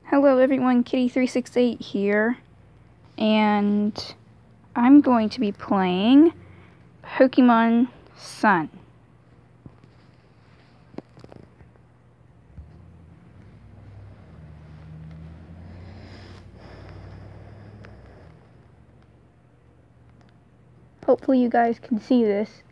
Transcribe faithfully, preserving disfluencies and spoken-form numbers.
Hello everyone, Kitty three six eight here, and I'm going to be playing Pokemon Sun. Hopefully you guys can see this.